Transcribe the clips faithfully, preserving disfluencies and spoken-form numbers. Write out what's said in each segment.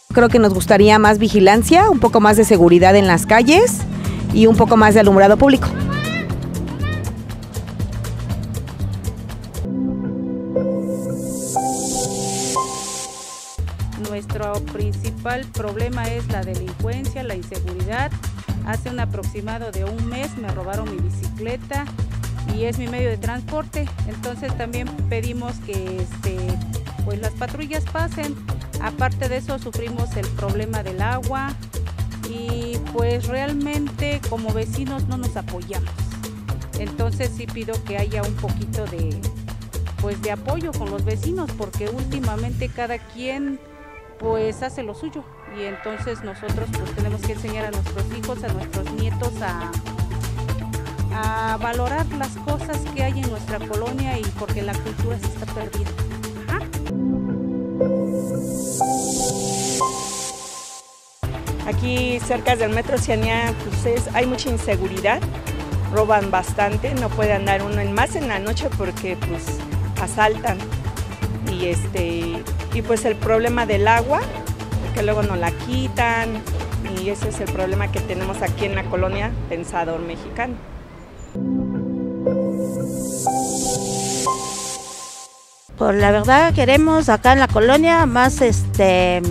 Creo que nos gustaría más vigilancia, un poco más de seguridad en las calles y un poco más de alumbrado público. Nuestro principal problema es la delincuencia, la inseguridad. Hace un aproximado de un mes me robaron mi bicicleta y es mi medio de transporte. Entonces también pedimos que este, pues las patrullas pasen. Aparte de eso sufrimos el problema del agua y pues realmente como vecinos no nos apoyamos. Entonces sí pido que haya un poquito de, pues, de apoyo con los vecinos, porque últimamente cada quien pues hace lo suyo y entonces nosotros pues tenemos que enseñar a nuestros hijos, a nuestros nietos a, a valorar las cosas que hay en nuestra colonia y porque la cultura se está perdiendo. Ajá. Aquí cerca del Metro Oceanía pues es, hay mucha inseguridad, roban bastante, no puede andar uno en más en la noche porque pues asaltan. Y, este, y pues el problema del agua, que luego nos la quitan, y ese es el problema que tenemos aquí en la colonia Pensador Mexicano. Por la verdad queremos acá en la colonia más, este,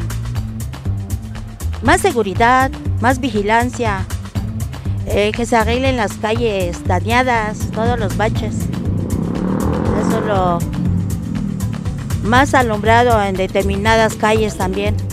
más seguridad, más vigilancia, eh, que se arreglen las calles dañadas, todos los baches. Eso lo... más alumbrado en determinadas calles también.